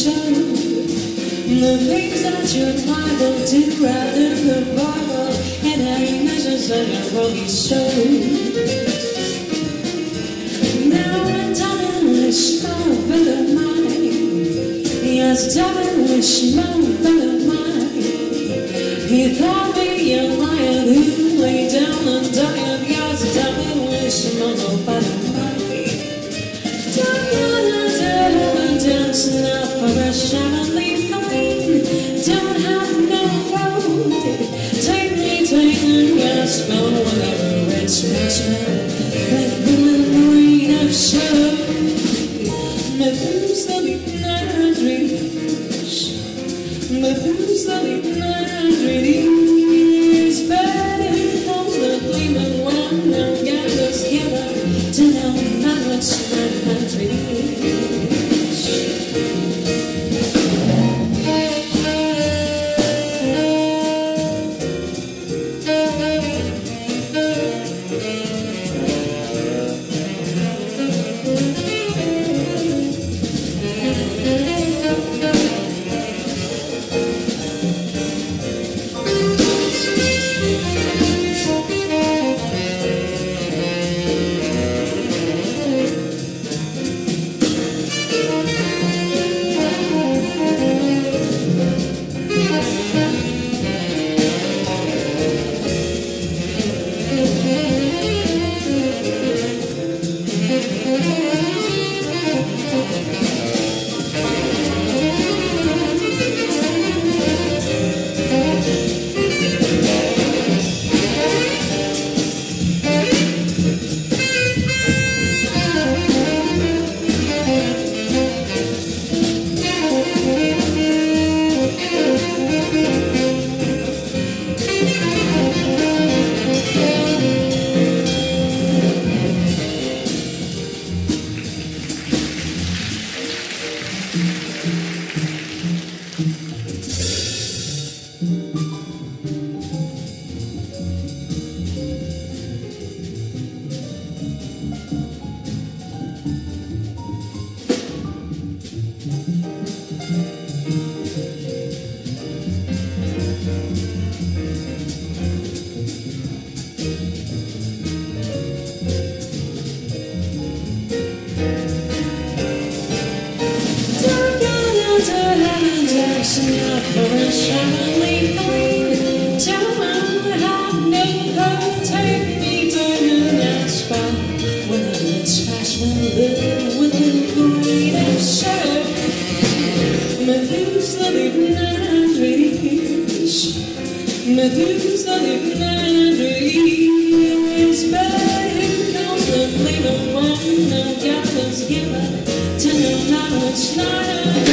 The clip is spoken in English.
show the things that you're liable to write in the Bible, and how you measures on your holy soul. Now I'm done with small bit of mine. Yes, done with small bit of mine. He thought me a lion who lay down and died. Yes, done with small bit of mine. Dancing up for a heavenly flame. Don't have no phone. Take me, yes, but whatever it's special. With the memory of show. Methuselah 900 years. Methuselah 900 years. Better comes the gleaming one. Now get us together to know that it's 900 years. Dancing up for a heavenly flame. Tell them how no hope. Take me to that spot where it's past my live within the green of shadow. Methuselah 900 years. Methuselah 900 years. But who comes the gleaming one? Now God has given to know now it's not